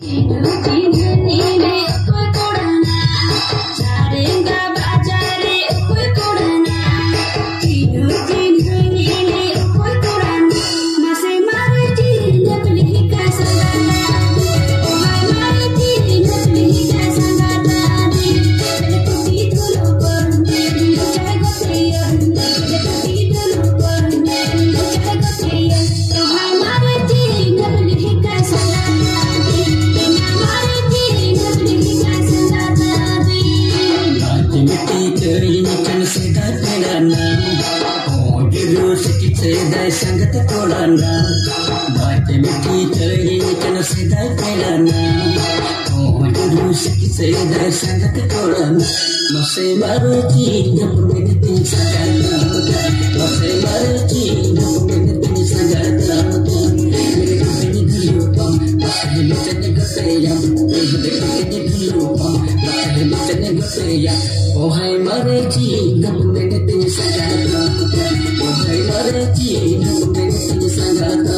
संगत तोड़ना बात मिठी चली चन सीधा फैलाना रूस से संगत तोड़ना मसे मारो चीज जब मेरे दिल सगाता मसे मारो चीज जब मेरे दिल सगाता मेरे अपने दिलों पर मसे मिटने गया मेरे अपने दिलों पर मसे मिटने गया ओ हाय मारे चीज जब मेरे दिल सगाता ओ हाय मारे चीज जब मेरे दिल सगाता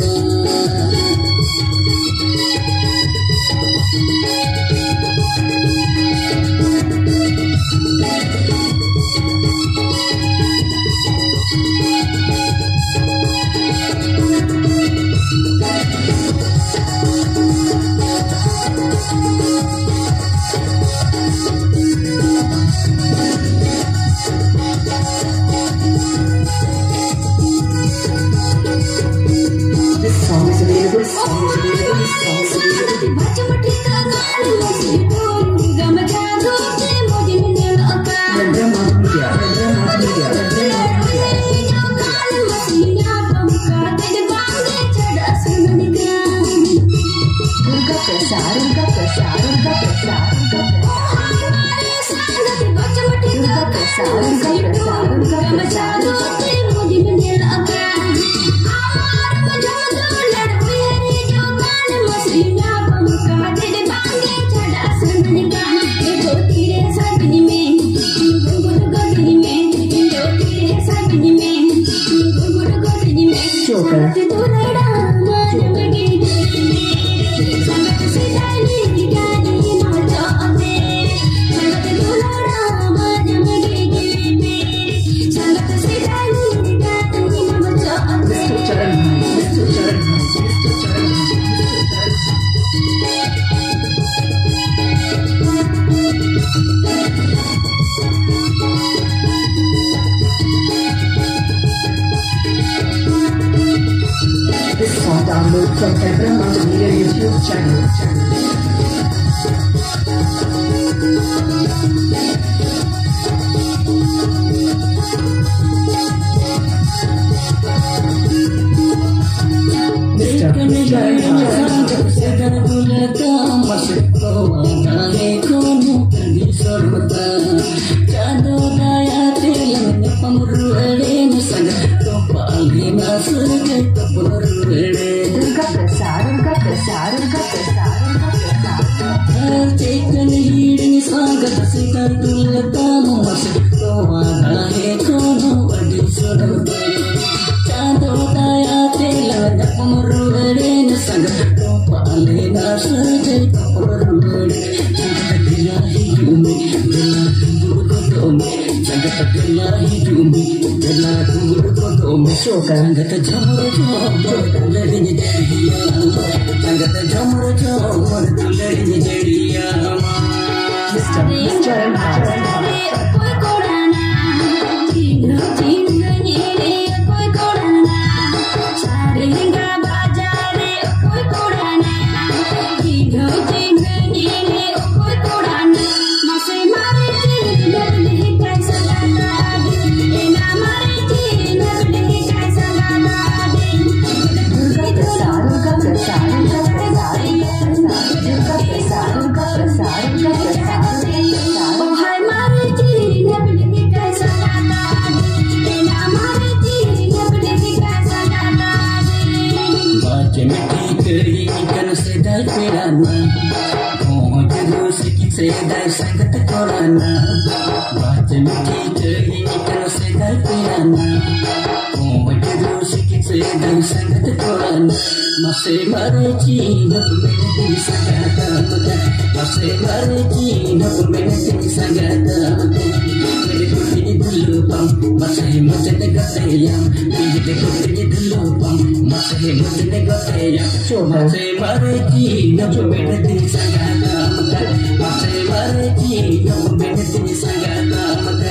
Download from every multimedia YouTube channel. Masih baru cinta मारे की ढोल में नचने संगत मेरे कुटी दुल्लू पम मसे मुझे गतेया मेरे कुटी दुल्लू पम मसे मुझे गतेया मसे मारे की ढोल में नचने संगत मसे मारे की ढोल में नचने संगत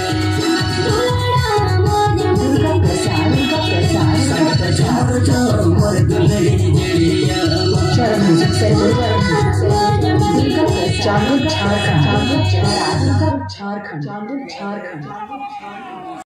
झारखंड